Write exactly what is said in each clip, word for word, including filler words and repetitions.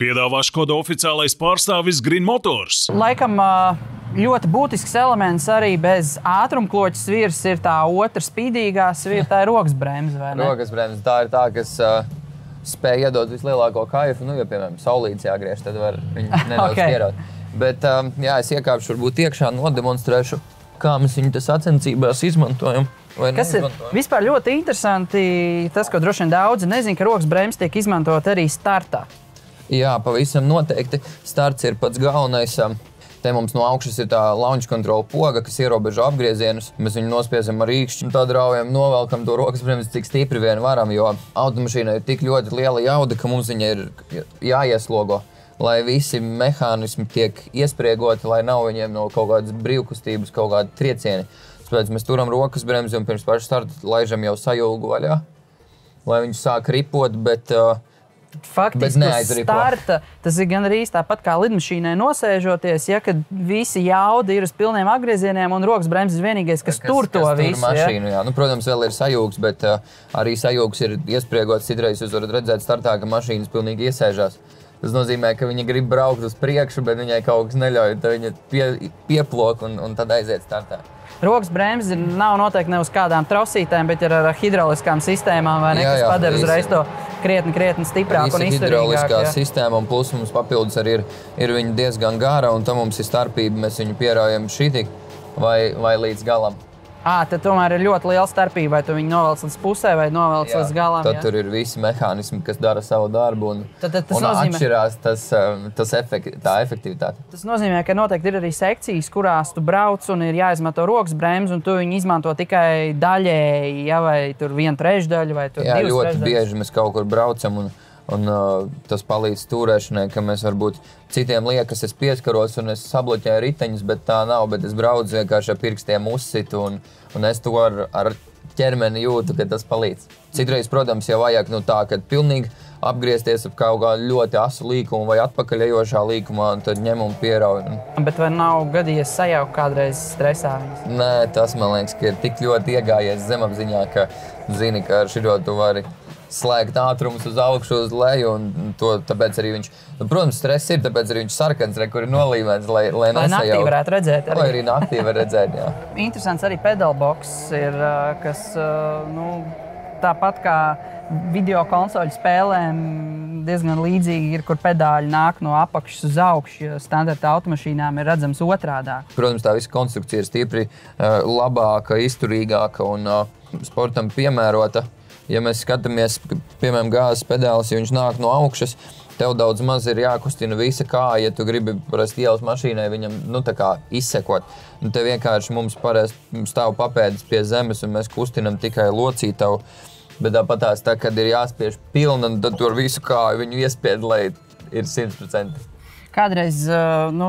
Piedāvā Škoda oficiālais pārstāvis Green Motors. Laikam ļoti būtisks elements arī bez ātrumkloķa sviras ir tā otra spīdīgā svira, tā ir rokas bremze, vai ne? Rokas bremze, tā ir tā, kas uh, spēj iedot vislielāko kaifu. Nu, jo, piemēram, saulītes jāgriež, tad var viņu nedaudz okay. Ierot. Bet, um, jā, es iekāpšu varbūt iekšā, nodemonstrēšu, kā mēs viņu tas sacensībās izmantojam. Kas ir vispār ļoti interesanti, tas, ko droši vien daudzi nezin, ka rokas bremze tiek izmantot arī startā. Jā, pavisam noteikti. Starts ir pats galvenais. Te mums no augšas ir tā launch control poga, kas ierobežo apgriezienus. Mēs viņu nospiezam ar rīkšķi un tad raujam, novelkam to rokas bremzi, cik stipri vien varam, jo automašīnai ir tik ļoti liela jauda, ka mums viņa ir jāieslogo, lai visi mehānismi tiek iespriegoti, lai nav viņiem no kaut kādas brīvkustības, kaut kāda triecieni. Tāpēc mēs turam rokas bremzi un pirms paša starta laižam jau sajūgu vaļā, lai viņš sāk ripot, bet, uh, Faktiski, bet starta, tas ir gan arī tāpat kā lidmašīnai nosēžoties, ja, kad visi jauda ir uz pilniem apgriezieniem un rokas bremzes ir vienīgais, kas, kas tur to kas visu. Tur mašīnu, jā. Jā. Nu, protams, vēl ir sajūgs, bet uh, arī sajūgs ir iespriegots. Citreiz jūs varat redzēt startā, ka mašīnas pilnīgi iesēžās. Tas nozīmē, ka viņa grib braukt uz priekšu, bet viņai kaut kas neļauj, tad viņa pie, pieplok un, un tad aiziet startā. Rokas bremze nav noteikti ne uz kādām trosītēm, bet ir ar hidrauliskām sistēmām, vai ne, jā, jā, kas padara visi, uzreiz to krietni, krietni stiprāk un izturīgāk. Hidrauliskā sistēma un plus mums papildus arī ir, ir viņa diezgan gara un tam mums ir starpība, mēs viņu pieraujam šitik vai, vai līdz galam. À, tad tomēr ir ļoti liela starpība, vai tu viņu novelc līdz pusē vai novelc līdz galam. Tad jā? Tur ir visi mehānismi, kas dara savu darbu un, tad, tad tas un nozīmē, atšķirās tas, tas efekt, tā efektivitāte. Tas nozīmē, ka noteikti ir arī sekcijas, kurās tu brauc un ir jāizmanto rokas bremzi un tu viņu izmanto tikai daļēji, ja, vai tur vienu trešdaļu vai tur jā, divas ļoti trešdaļas. bieži mēs kaut kur braucam un Un uh, tas palīdz turēšanai, ka mēs varbūt citiem liekas, es pieskaros un es sabloķēju riteņus, bet tā nav, bet es braucu vienkārši ar pirkstiem uzsitu un, un es to ar, ar ķermeni jūtu, ka tas palīdz. Citreiz, protams, jau vajag nu, tā, kad pilnīgi apgriezties ap kaut kā ļoti asu līkumu vai atpakaļejošā līkumā un tad ņem un pierauj. Bet vai nav gadījies sajaukt kādreiz stresā viņas? Nē, tas man liekas, ka ir tik ļoti iegājies zemapziņā, ka zini, ka ar šito tu vari slēgt ātrumus uz augšu, uz leju, un to, tāpēc arī viņš, nu, protams, stress ir, tāpēc arī viņš sarkans, re, kur ir nolīmēts, lai, lai nesajaukt. Lai naktī varētu redzēt. Arī. Lai arī naktī var redzēt, jā. Interesants arī pedalboks ir, kas, nu, tāpat kā video konsoļu spēlēm diezgan līdzīgi ir, kur pedāļi nāk no apakšas uz augšu, jo standarta automašīnām ir redzams otrādāk. Protams, tā visa konstrukcija ir stipri labāka, izturīgāka un sportam piemērota. Ja mēs skatāmies, piemēram, gāzes pedālis, ja viņš nāk no augšas, tev daudz maz ir jākustina visa kāja, ja tu gribi parasti ielas mašīnai viņam, nu, tā kā izsekot. Un te vienkārši mums parasti stāv papēdis pie zemes un mēs kustinam tikai locītavu. Bet tāpatās tā, kad ir jāspiež pilna, tad tur visu kāju viņu iespied, lai ir simt procenti. Kādreiz nu,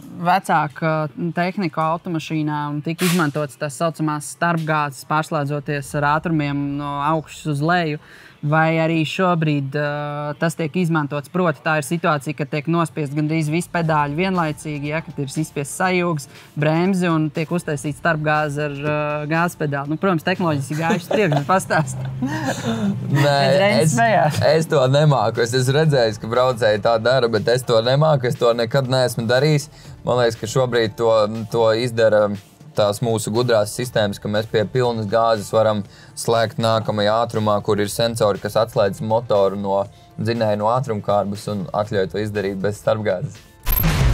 vecāka tehnika automašīnā tika izmantotas tās saucamās starpgāzes, pārslēdzoties ar ātrumiem no augšas uz leju. Vai arī šobrīd uh, tas tiek izmantots? Proti, tā ir situācija, kad tiek nospiest gandrīz visi pedāļi vienlaicīgi, ja, kad ir izspiest sajūgs, bremzi un tiek uztaisīts starpgāze ar uh, gāzes pedāli. Nu, protams, tehnoloģijas ir gājušas priekš, pastāst. Nē, es, es to nemāku. Es esmu redzējis, ka braucēji tā dara, bet es to nemāku. Es to nekad neesmu darījis. Man liekas, ka šobrīd to, to izdara tās mūsu gudrās sistēmas, ka mēs pie pilnas gāzes varam slēgt nākamajā ātrumā, kur ir sensori, kas atslēdz motoru no dzinēja no ātrumkārbas un atļauj to izdarīt bez starpgāzes.